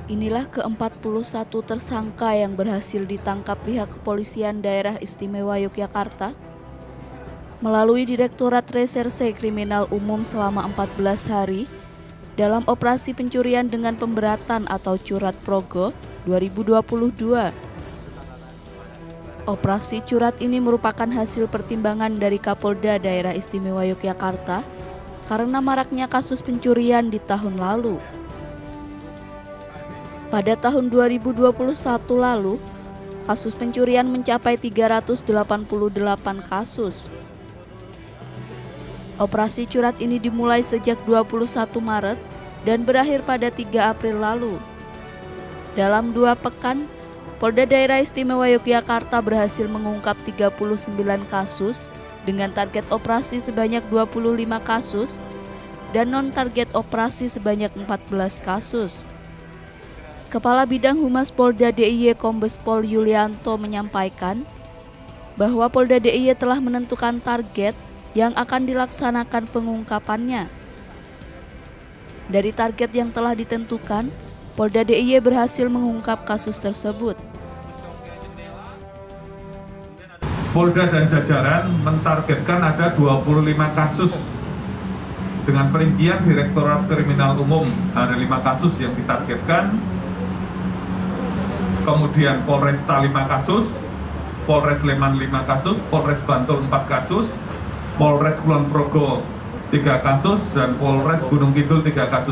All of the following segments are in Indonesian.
Inilah ke-41 tersangka yang berhasil ditangkap pihak Kepolisian Daerah Istimewa Yogyakarta melalui Direktorat Reserse Kriminal Umum selama 14 hari dalam operasi pencurian dengan pemberatan atau Curat Progo 2022. Operasi curat ini merupakan hasil pertimbangan dari Kapolda Daerah Istimewa Yogyakarta karena maraknya kasus pencurian di tahun lalu. Pada tahun 2021 lalu, kasus pencurian mencapai 388 kasus. Operasi curat ini dimulai sejak 21 Maret dan berakhir pada 3 April lalu. Dalam 2 pekan, Polda Daerah Istimewa Yogyakarta berhasil mengungkap 39 kasus dengan target operasi sebanyak 25 kasus dan non-target operasi sebanyak 14 kasus. Kepala Bidang Humas Polda DIY Kombes Pol Yulianto menyampaikan bahwa Polda DIY telah menentukan target yang akan dilaksanakan pengungkapannya. Dari target yang telah ditentukan, Polda DIY berhasil mengungkap kasus tersebut. Polda dan jajaran mentargetkan ada 25 kasus. Dengan perincian Direktorat Kriminal Umum ada 5 kasus yang ditargetkan. Kemudian Polresta 5 kasus, Polres Sleman 5 kasus, Polres Bantul 4 kasus, Polres Kulon Progo 3 kasus, dan Polres Gunung Kidul 3 kasus.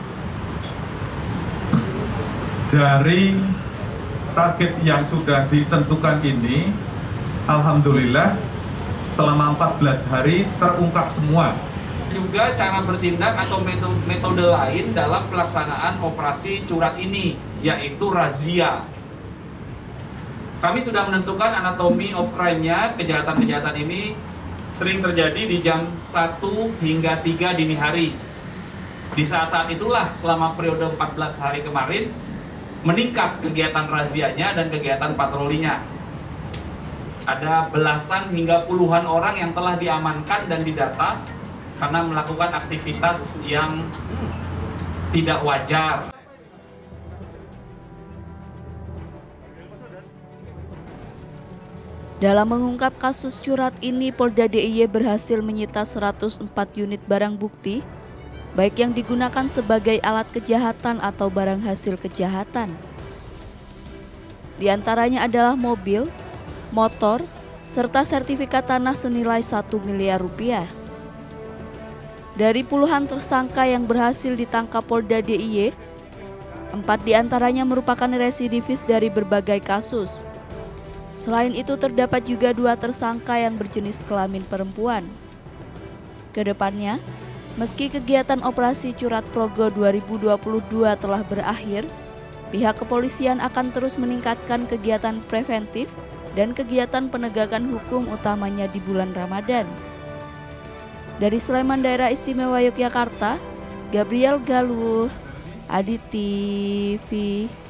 Dari target yang sudah ditentukan ini, alhamdulillah selama 14 hari terungkap semua. Juga cara bertindak atau metode lain dalam pelaksanaan operasi curat ini, yaitu razia. Kami sudah menentukan anatomi of crime-nya. Kejahatan-kejahatan ini sering terjadi di jam 1 hingga 3 dini hari. Di saat-saat itulah selama periode 14 hari kemarin meningkat kegiatan razianya dan kegiatan patrolinya. Ada belasan hingga puluhan orang yang telah diamankan dan didata karena melakukan aktivitas yang tidak wajar. Dalam mengungkap kasus curat ini, Polda DIY berhasil menyita 104 unit barang bukti, baik yang digunakan sebagai alat kejahatan atau barang hasil kejahatan. Di antaranya adalah mobil, motor, serta sertifikat tanah senilai 1 miliar rupiah. Dari puluhan tersangka yang berhasil ditangkap Polda DIY, 4 diantaranya merupakan residivis dari berbagai kasus. Selain itu terdapat juga 2 tersangka yang berjenis kelamin perempuan. Kedepannya, meski kegiatan operasi Curat Progo 2022 telah berakhir, pihak kepolisian akan terus meningkatkan kegiatan preventif dan kegiatan penegakan hukum utamanya di bulan Ramadan. Dari Sleman Daerah Istimewa Yogyakarta, Gabriel Galuh, Adi TV.